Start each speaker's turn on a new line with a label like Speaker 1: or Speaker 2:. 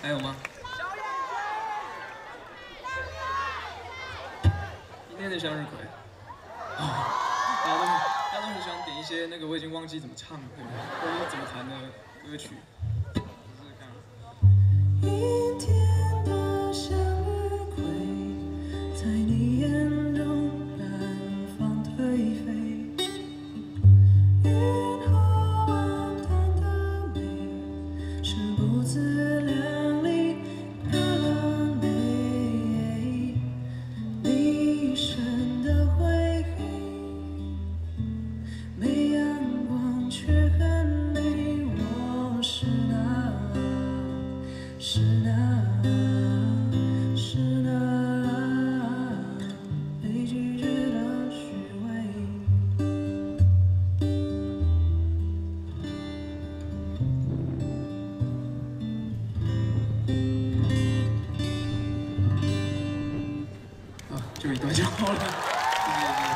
Speaker 1: 还有吗？今天的向日葵。大家都很喜欢点一些那个我已经忘记怎么唱，对不对？或者怎么弹的歌曲。试试看。
Speaker 2: 阴天的向日葵，在你眼中绽放颓废。云后晚淡的美，是不自量力的美。你一身的灰黑，没阳光却很美。我是那被拒绝的虚伪。
Speaker 1: 啊，就一段就好了，谢谢。